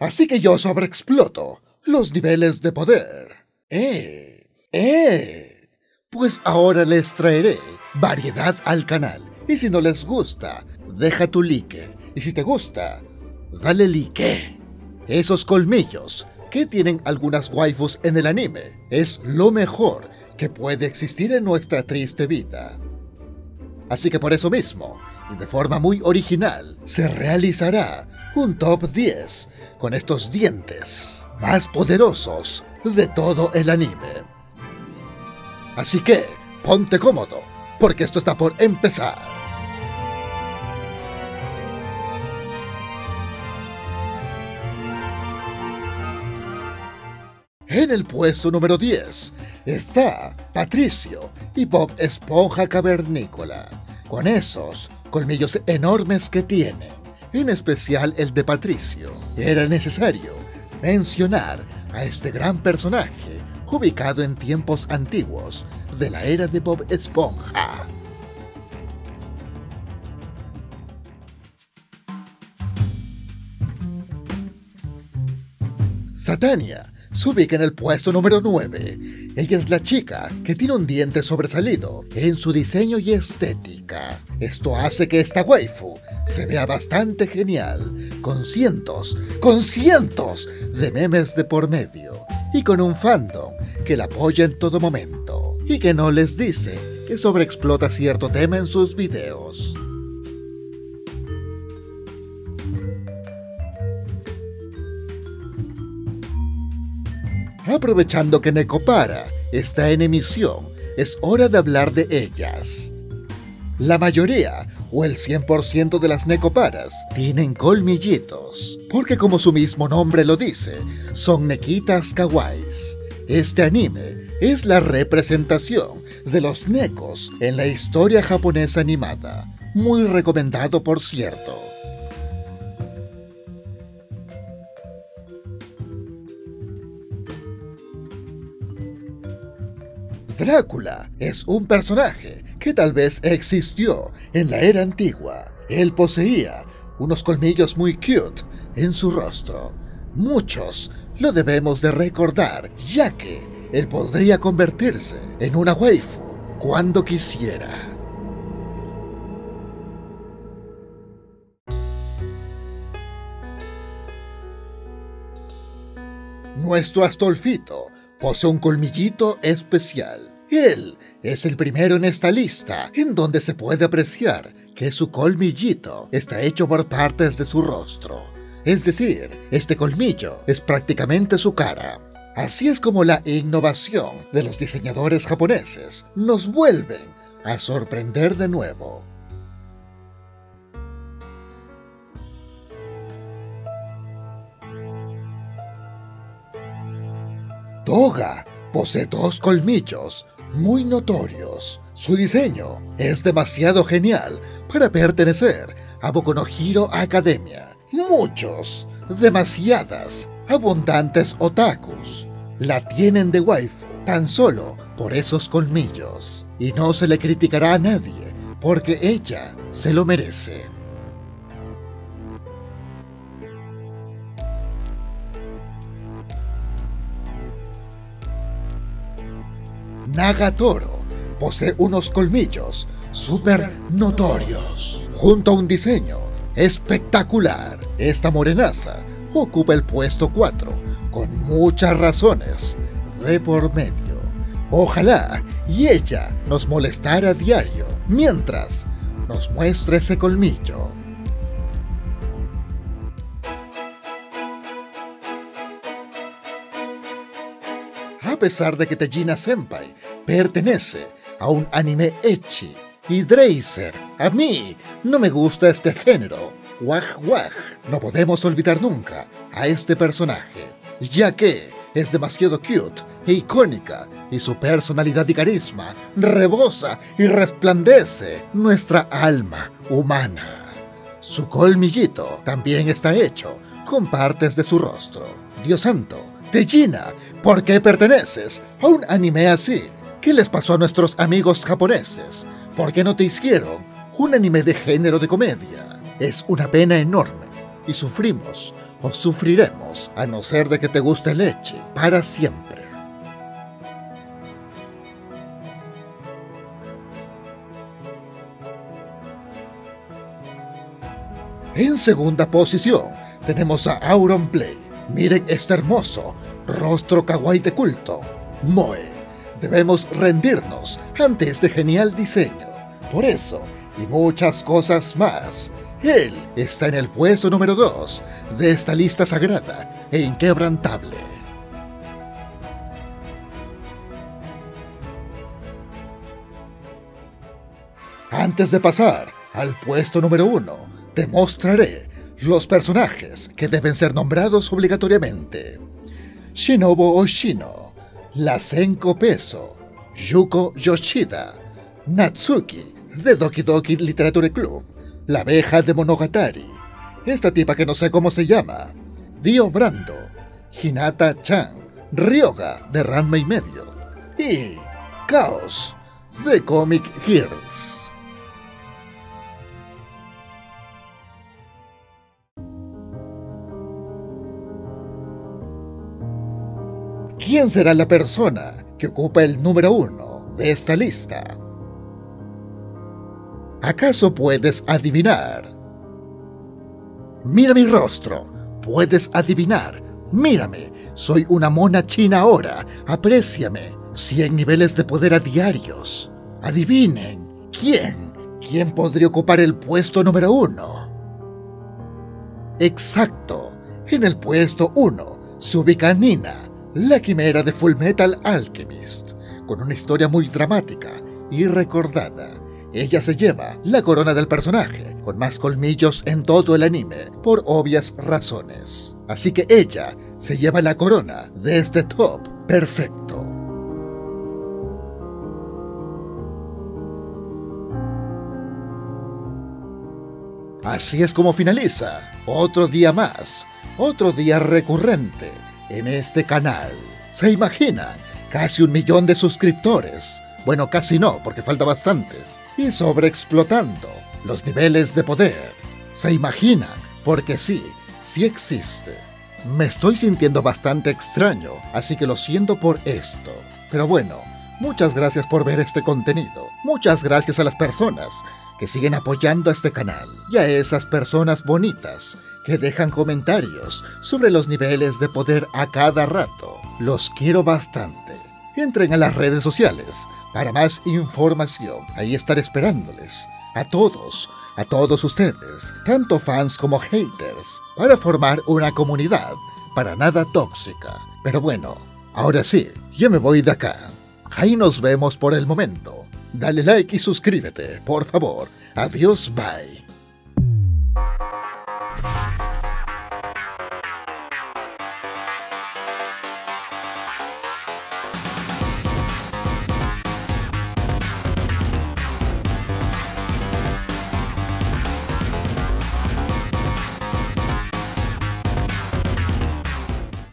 Así que yo sobreexploto los niveles de poder. Pues ahora les traeré variedad al canal. Y si no les gusta, deja tu like. Y si te gusta, dale like. Esos colmillos que tienen algunas waifus en el anime es lo mejor que puede existir en nuestra triste vida. Así que por eso mismo, y de forma muy original, se realizará un top 10 con estos dientes más poderosos de todo el anime. Así que, ponte cómodo, porque esto está por empezar. En el puesto número 10 está Patricio y Bob Esponja Cavernícola, con esos colmillos enormes que tienen, en especial el de Patricio. Era necesario mencionar a este gran personaje ubicado en tiempos antiguos de la era de Bob Esponja. Satania se ubica en el puesto número 9. Ella es la chica que tiene un diente sobresalido en su diseño y estética. Esto hace que esta waifu se vea bastante genial, con cientos de memes de por medio, y con un fandom que la apoya en todo momento, y que no les dice que sobreexplota cierto tema en sus videos. Aprovechando que Nekopara está en emisión, es hora de hablar de ellas. La mayoría, o el 100% de las Nekoparas, tienen colmillitos, porque como su mismo nombre lo dice, son nekitas kawais. Este anime es la representación de los nekos en la historia japonesa animada. Muy recomendado, por cierto. Drácula es un personaje que tal vez existió en la era antigua. Él poseía unos colmillos muy cute en su rostro. Muchos lo debemos de recordar, ya que él podría convertirse en una waifu cuando quisiera. Nuestro Astolfito posee un colmillito especial. Él es el primero en esta lista, en donde se puede apreciar que su colmillito está hecho por partes de su rostro. Es decir, este colmillo es prácticamente su cara. Así es como la innovación de los diseñadores japoneses nos vuelven a sorprender de nuevo. Toga posee dos colmillos muy notorios. Su diseño es demasiado genial para pertenecer a Boku no Hero Academia. Demasiadas, abundantes otakus la tienen de waifu tan solo por esos colmillos. Y no se le criticará a nadie, porque ella se lo merece. Nagatoro posee unos colmillos súper notorios, junto a un diseño espectacular. Esta morenaza ocupa el puesto 4, con muchas razones de por medio. Ojalá y ella nos molestara a diario, mientras nos muestre ese colmillo. A pesar de que Tejina Senpai pertenece a un anime ecchi y Dreiser, a mí no me gusta este género, no podemos olvidar nunca a este personaje, ya que es demasiado cute e icónica y su personalidad y carisma rebosa y resplandece nuestra alma humana. Su colmillito también está hecho con partes de su rostro. Dios santo, Tejina, ¿por qué perteneces a un anime así? ¿Qué les pasó a nuestros amigos japoneses? ¿Por qué no te hicieron un anime de género de comedia? Es una pena enorme. y sufrimos o sufriremos, a no ser de que te guste leche, para siempre. En segunda posición tenemos a Auronplay. Miren este hermoso rostro kawaii de culto, Moe. Debemos rendirnos ante este genial diseño. Por eso, y muchas cosas más, él está en el puesto número 2 de esta lista sagrada e inquebrantable. Antes de pasar al puesto número 1, te mostraré los personajes que deben ser nombrados obligatoriamente. Shinobu Oshino, la Senko Peso, Yuko Yoshida, Natsuki de Doki Doki Literature Club, la abeja de Monogatari, esta tipa que no sé cómo se llama, Dio Brando, Hinata Chan, Ryoga de Ranma y medio y Chaos de Comic Girls. ¿Quién será la persona que ocupa el número 1 de esta lista? ¿Acaso puedes adivinar? Mira mi rostro, puedes adivinar. Mírame, soy una mona china ahora, apréciame. 100 niveles de poder a diarios. Adivinen, ¿quién podría ocupar el puesto número 1? Exacto, en el puesto 1 se ubica Nina, la quimera de Fullmetal Alchemist, con una historia muy dramática y recordada. Ella se lleva la corona del personaje, con más colmillos en todo el anime, por obvias razones. Así que ella se lleva la corona de este top perfecto. Así es como finaliza otro día más, otro día recurrente en este canal. ¿Se imaginan? Casi 1 millón de suscriptores. Bueno, casi no, porque falta bastantes. Y sobreexplotando los niveles de poder. ¿Se imaginan? Porque sí existe. Me estoy sintiendo bastante extraño, así que lo siento por esto. Pero bueno, muchas gracias por ver este contenido. Muchas gracias a las personas que siguen apoyando a este canal y a esas personas bonitas que dejan comentarios sobre los niveles de poder a cada rato. Los quiero bastante. Entren a las redes sociales para más información. Ahí estaré esperándoles. A todos ustedes, tanto fans como haters, para formar una comunidad para nada tóxica. Pero bueno, ahora sí, yo me voy de acá. Ahí nos vemos por el momento. Dale like y suscríbete, por favor. Adiós, bye.